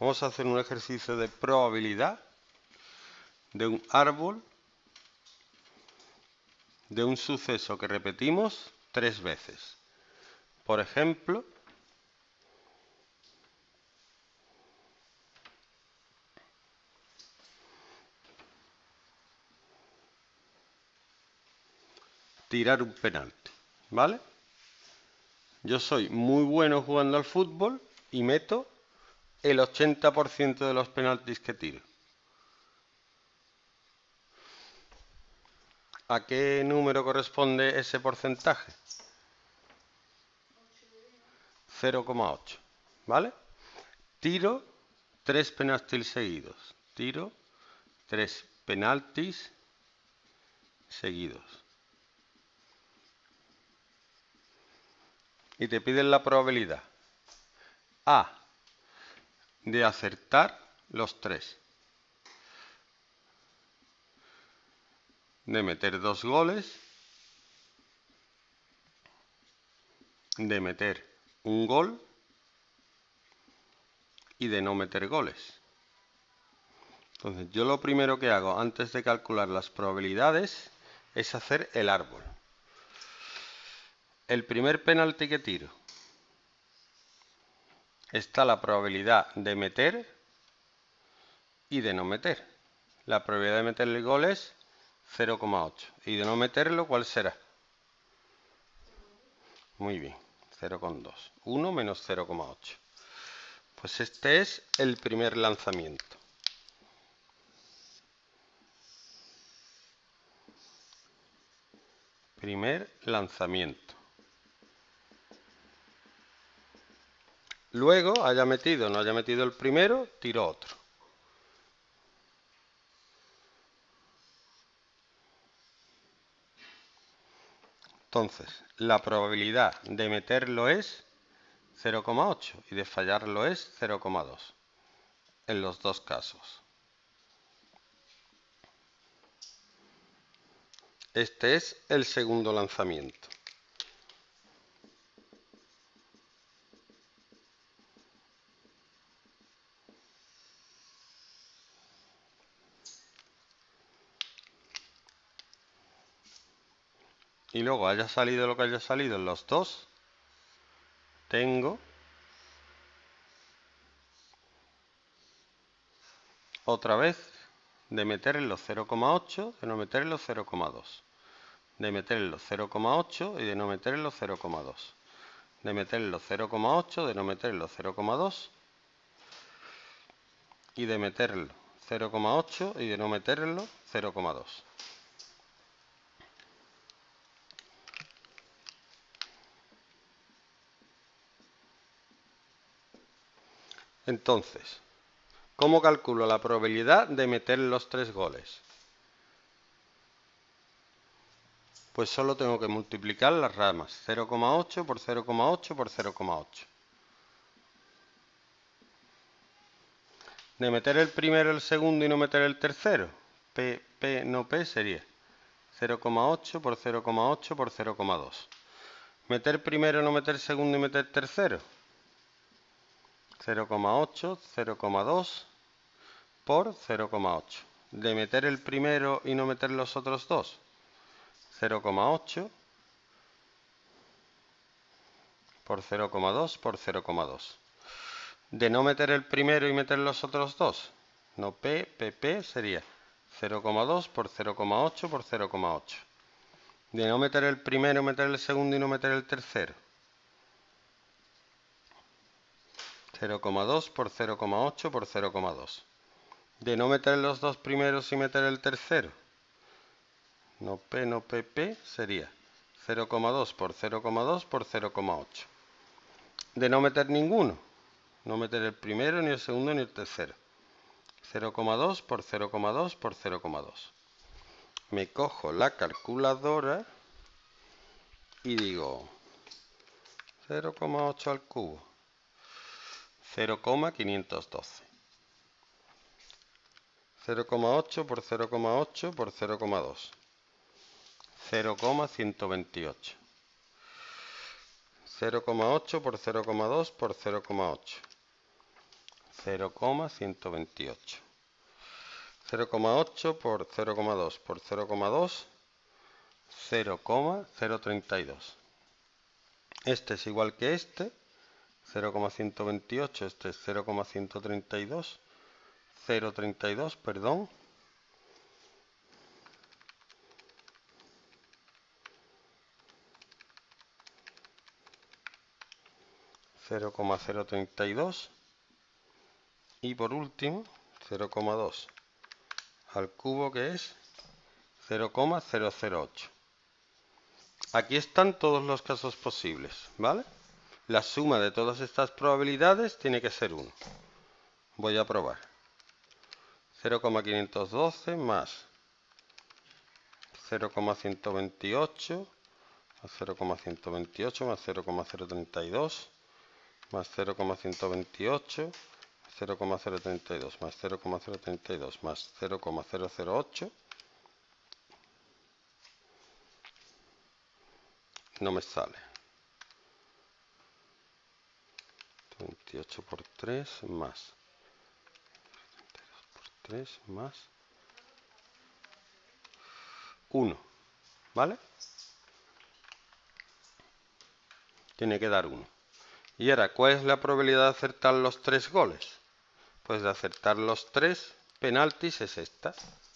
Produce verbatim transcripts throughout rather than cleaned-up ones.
Vamos a hacer un ejercicio de probabilidad de un árbol, de un suceso que repetimos tres veces. Por ejemplo, tirar un penalti, ¿vale? Yo soy muy bueno jugando al fútbol y meto el ochenta por ciento de los penaltis que tiro. ¿A qué número corresponde ese porcentaje? cero coma ocho, ¿vale? Tiro tres penaltis seguidos. Tiro tres penaltis seguidos. Y te piden la probabilidad A, de acertar los tres, de meter dos goles, de meter un gol y de no meter goles. Entonces, yo lo primero que hago antes de calcular las probabilidades es hacer el árbol. El primer penalti que tiro está la probabilidad de meter y de no meter. La probabilidad de meter el gol es cero coma ocho. ¿Y de no meterlo cuál será? Muy bien, cero coma dos. uno menos cero coma ocho. Pues este es el primer lanzamiento. Primer lanzamiento. Luego, haya metido o no haya metido el primero, tiro otro. Entonces, la probabilidad de meterlo es cero coma ocho y de fallarlo es cero coma dos en los dos casos. Este es el segundo lanzamiento. Y luego haya salido lo que haya salido en los dos, tengo otra vez de meter en los cero coma ocho, de no meter en los cero coma dos. De meter en los cero coma ocho y de no meter en los cero coma dos. De meter en los cero coma ocho, de no meter en los cero coma dos. Y de meterlo cero coma ocho y de no meterlo cero coma dos. Entonces, ¿cómo calculo la probabilidad de meter los tres goles? Pues solo tengo que multiplicar las ramas. cero coma ocho por cero coma ocho por cero coma ocho. De meter el primero, el segundo y no meter el tercero. P, P, no P sería cero coma ocho por cero coma ocho por cero coma dos. Meter primero, no meter segundo y meter tercero. cero coma ocho, cero coma dos por cero coma ocho. De meter el primero y no meter los otros dos. cero coma ocho por cero coma dos por cero coma dos. De no meter el primero y meter los otros dos. No P, P, P sería cero coma dos por cero coma ocho por cero coma ocho. De no meter el primero, meter el segundo y no meter el tercero. cero coma dos por cero coma ocho por cero coma dos. De no meter los dos primeros y meter el tercero. No P, no P, P sería cero coma dos por cero coma dos por cero coma ocho. De no meter ninguno. No meter el primero, ni el segundo, ni el tercero. cero coma dos por cero coma dos por cero coma dos. Me cojo la calculadora y digo cero coma ocho al cubo. cero coma quinientos doce. cero coma ocho por cero coma ocho por cero coma dos. cero coma ciento veintiocho. cero coma ocho por cero coma dos por cero coma ocho. cero coma ciento veintiocho. cero coma ocho por cero coma dos por cero coma dos, cero coma cero treinta y dos. Este es igual que este, cero coma ciento veintiocho, este es cero coma ciento treinta y dos, cero coma treinta y dos, perdón. cero coma cero treinta y dos. Y por último, cero coma dos al cubo, que es cero coma cero cero ocho. Aquí están todos los casos posibles, ¿vale? La suma de todas estas probabilidades tiene que ser uno. Voy a probar. cero coma quinientos doce más cero coma ciento veintiocho más cero coma ciento veintiocho más cero coma cero treinta y dos más cero coma ciento veintiocho más cero coma cero treinta y dos más cero coma cero treinta y dos más cero coma cero cero ocho. No me sale. veintiocho por tres más treinta y dos por tres más uno, ¿vale? Tiene que dar uno. Y ahora, ¿cuál es la probabilidad de acertar los tres goles? Pues de acertar los tres penaltis es esta.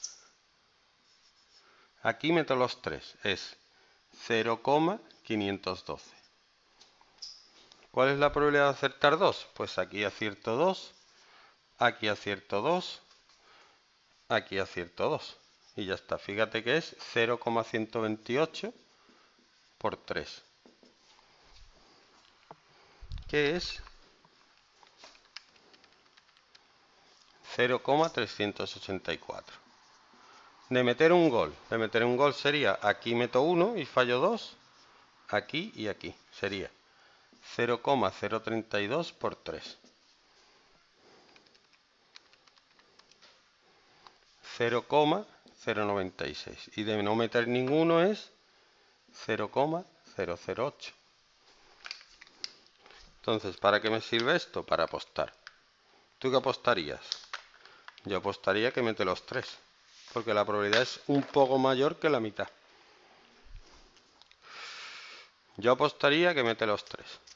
Aquí meto los tres, es cero coma quinientos doce. ¿Cuál es la probabilidad de acertar dos? Pues aquí acierto dos, aquí acierto dos, aquí acierto dos. Y ya está, fíjate que es cero coma ciento veintiocho por tres. Que es cero coma trescientos ochenta y cuatro. De meter un gol, de meter un gol sería, aquí meto uno y fallo dos, aquí y aquí, sería cero coma cero treinta y dos por tres. cero coma cero noventa y seis. Y de no meter ninguno es cero coma cero cero ocho. Entonces, ¿para qué me sirve esto? Para apostar. ¿Tú qué apostarías? Yo apostaría que mete los tres, porque la probabilidad es un poco mayor que la mitad. Yo apostaría que mete los tres.